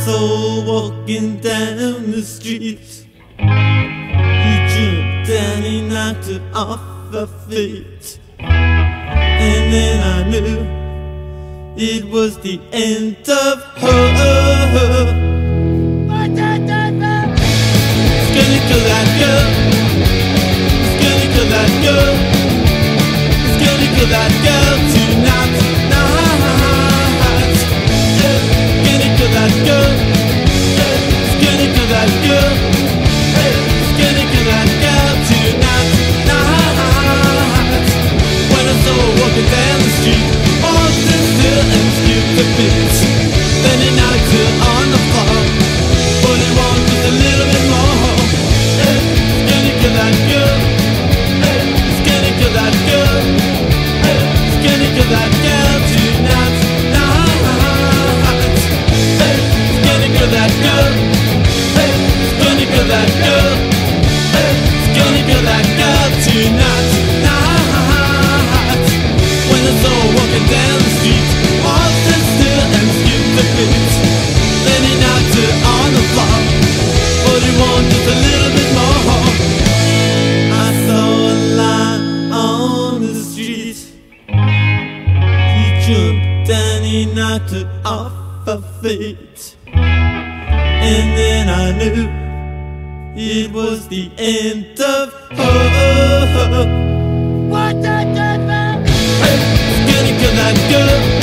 saw walking down the street. He jumped and he knocked it off her feet. And then I knew it was the end of her. It's gonna kill that girl. It's gonna kill that girl. It's gonna kill that girl tonight. That girl, it's gonna kill that girl, it's gonna kill that girl tonight, night. When I saw her walking down the street, all stood still and skipped a bit. Then he knocked her on the floor, but he wanted just a little bit more. It's gonna kill that girl, it's gonna kill that girl, it's gonna kill that girl tonight. That girl, it's gonna kill that girl, it's gonna kill that girl tonight, night. When I saw her walking down the street, all stood still and skipped a bit. Then he knocked her on the floor, but he wanted just a little bit more. I saw a line on the street. He jumped and he knocked her off her feet. And then I knew it was the end of her. What the devil? It's gonna kill that girl.